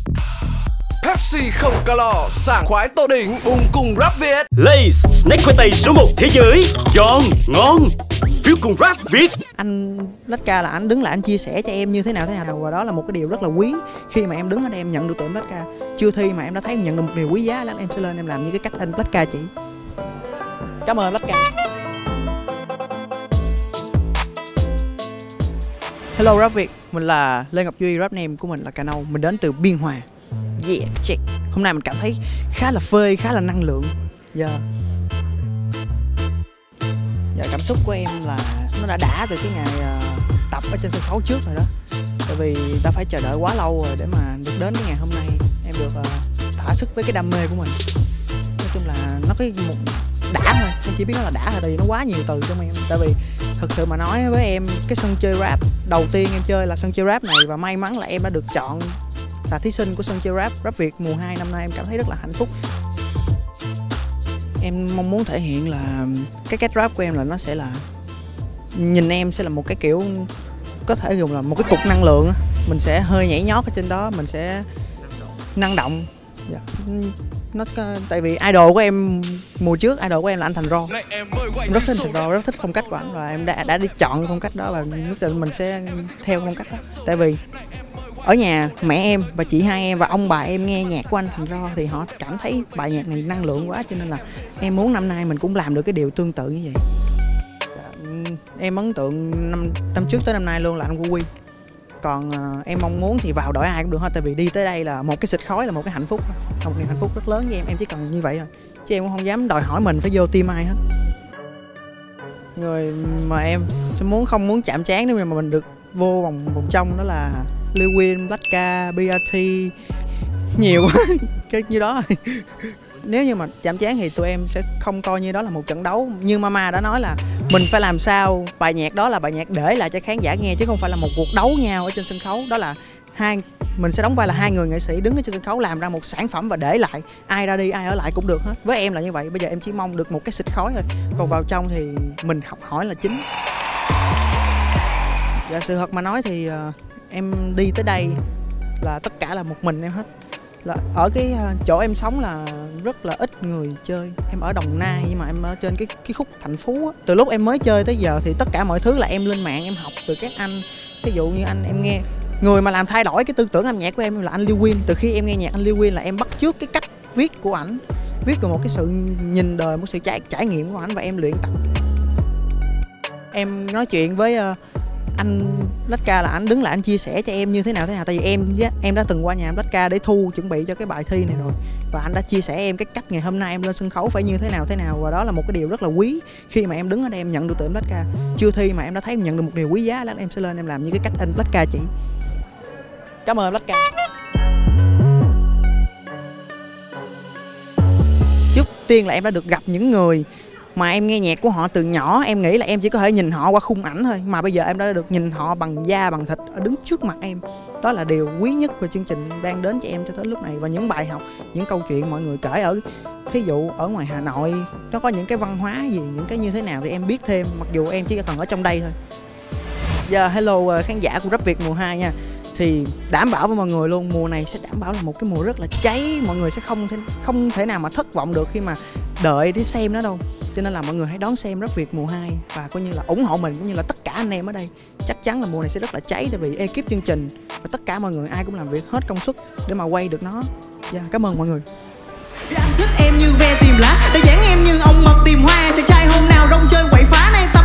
Pepsi không calo, sảng khoái tô đỉnh, bùng cùng rap Việt. Lay's, snack khoai tây số 1 thế giới. Giòn, ngon, phiếu cùng rap Việt. Anh Lách-Ca là anh đứng lại anh chia sẻ cho em như thế nào và đó là một cái điều rất là quý. Khi mà em đứng ở đây em nhận được từ em Lách-Ca. Chưa thi mà em đã thấy em nhận được một điều quý giá là em sẽ lên em làm như cái cách anh Lách-Ca chỉ. Cảm ơn Lách-Ca. Hello Rap Việt, mình là Lê Ngọc Duy, rap name của mình là Cà Nâu, mình đến từ Biên Hòa. Yeah, check. Hôm nay mình cảm thấy khá là phê, khá là năng lượng. Dạ, cảm xúc của em là nó đã từ cái ngày tập ở trên sân khấu trước rồi đó. Tại vì ta phải chờ đợi quá lâu rồi để mà được đến cái ngày hôm nay em được thỏa sức với cái đam mê của mình. Nói chung là nó có một đã thôi, em chỉ biết nó là đã thôi, tại vì nó quá nhiều từ trong em. Tại vì thật sự mà nói với em, cái sân chơi rap đầu tiên em chơi là sân chơi rap này, và may mắn là em đã được chọn là thí sinh của sân chơi rap Việt mùa 2 năm nay. Em cảm thấy rất là hạnh phúc. Em mong muốn thể hiện là cái cách rap của em là nó sẽ là, nhìn em sẽ là một cái kiểu, có thể dùng là một cái cục năng lượng. Mình sẽ hơi nhảy nhót ở trên đó, mình sẽ năng động. Tại vì idol của em mùa trước, idol của em là anh Thành Ro. Em rất thích Thành Ro, rất thích phong cách của anh, và em đã đi chọn phong cách đó và nhất định mình sẽ theo phong cách đó. Tại vì ở nhà mẹ em và chị hai em và ông bà em nghe nhạc của anh Thành Ro thì họ cảm thấy bài nhạc này năng lượng quá, cho nên là em muốn năm nay mình cũng làm được cái điều tương tự như vậy. Em ấn tượng năm trước tới năm nay luôn là anh Quy. Còn em mong muốn thì vào đội ai cũng được hết, tại vì đi tới đây là một cái xịt khói, là một cái hạnh phúc, một niềm hạnh phúc rất lớn với em chỉ cần như vậy thôi, chứ em cũng không dám đòi hỏi mình phải vô team ai hết. Người mà em không muốn chạm trán nếu mà mình được vô vòng trong đó là Lil Wayne, Lách-Ca, BRT, nhiều quá cái như đó. Nếu như mà chạm trán thì tụi em sẽ không coi như đó là một trận đấu. Như Mama đã nói là mình phải làm sao bài nhạc đó là bài nhạc để lại cho khán giả nghe, chứ không phải là một cuộc đấu nhau ở trên sân khấu. Đó là mình sẽ đóng vai là hai người nghệ sĩ đứng ở trên sân khấu làm ra một sản phẩm và để lại, ai ra đi ai ở lại cũng được hết. Với em là như vậy. Bây giờ em chỉ mong được một cái xịt khói thôi, còn vào trong thì mình học hỏi là chính. Dạ, sự thật mà nói thì em đi tới đây là tất cả là một mình em hết. Là ở cái chỗ em sống là rất là ít người chơi. Em ở Đồng Nai nhưng mà em ở trên cái khúc thành phố á. Từ lúc em mới chơi tới giờ thì tất cả mọi thứ là em lên mạng em học từ các anh. Ví dụ như em nghe người mà làm thay đổi cái tư tưởng âm nhạc của em là anh Lil Wayne. Từ khi em nghe nhạc anh Lil Wayne là em bắt chước cái cách viết của ảnh, viết về một cái sự nhìn đời, một sự trải nghiệm của ảnh, và em luyện tập. Em nói chuyện với anh Lách-Ca là anh đứng lại anh chia sẻ cho em như thế nào. Tại vì em đã từng qua nhà anh Lách-Ca để chuẩn bị cho cái bài thi này rồi, và anh đã chia sẻ em cái cách ngày hôm nay em lên sân khấu phải như thế nào, và đó là một cái điều rất là quý. Khi mà em đứng ở đây em nhận được từ em Lách-Ca. Chưa thi mà em đã thấy em nhận được một điều quý giá là em sẽ lên em làm như cái cách anh Lách-Ca chỉ. Cảm ơn Lách-Ca. Trước tiên là em đã được gặp những người mà em nghe nhạc của họ từ nhỏ. Em nghĩ là em chỉ có thể nhìn họ qua khung ảnh thôi, mà bây giờ em đã được nhìn họ bằng da bằng thịt đứng trước mặt em. Đó là điều quý nhất của chương trình đang đến cho em cho tới lúc này. Và những bài học, những câu chuyện mọi người kể ở, thí dụ ở ngoài Hà Nội nó có những cái văn hóa gì, những cái như thế nào thì em biết thêm, mặc dù em chỉ cần ở trong đây thôi. Giờ hello khán giả của Rap Việt mùa 2 nha. Thì đảm bảo với mọi người luôn, mùa này sẽ đảm bảo là một cái mùa rất là cháy. Mọi người sẽ không thể nào mà thất vọng được khi mà đợi để xem nó đâu. Cho nên là mọi người hãy đón xem Rap Việt mùa 2 và coi như là ủng hộ mình cũng như là tất cả anh em ở đây. Chắc chắn là mùa này sẽ rất là cháy, tại vì ekip chương trình và tất cả mọi người ai cũng làm việc hết công suất để mà quay được nó. Cảm ơn mọi người. Anh thích em như ve tìm lá, để dáng em như ông mật tìm hoa. Chàng trai hôm nào rong chơi quậy phá này.